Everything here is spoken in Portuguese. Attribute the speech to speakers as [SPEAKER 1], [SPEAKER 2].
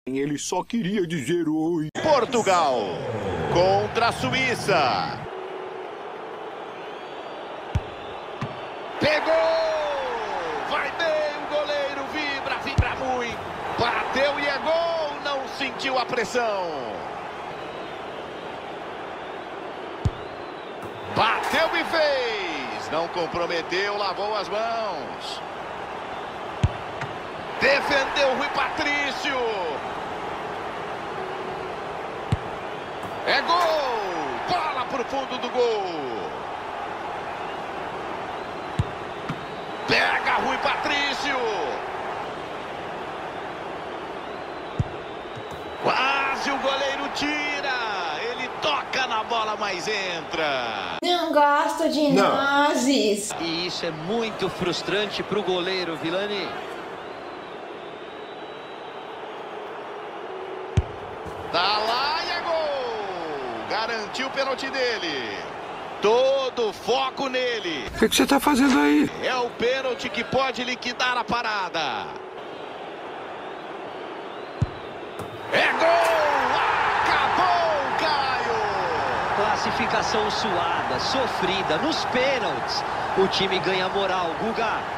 [SPEAKER 1] Ele só queria dizer oi.
[SPEAKER 2] Portugal contra a Suíça. Pegou! Vai bem, o goleiro vibra muito. Bateu e é gol, não sentiu a pressão. Bateu e fez. Não comprometeu, lavou as mãos. Defendeu Rui Patrício. É gol! Bola pro fundo do gol. Pega Rui Patrício. Quase o goleiro tira. Ele toca na bola, mas entra.
[SPEAKER 3] Não gosto de nozes.
[SPEAKER 4] E isso é muito frustrante pro goleiro, Vilani.
[SPEAKER 2] Tá lá e é gol! Garantiu o pênalti dele. Todo foco nele.
[SPEAKER 1] O que você tá fazendo aí?
[SPEAKER 2] É o pênalti que pode liquidar a parada. É gol! Acabou, Caio!
[SPEAKER 4] Classificação suada, sofrida, nos pênaltis. O time ganha moral, Guga.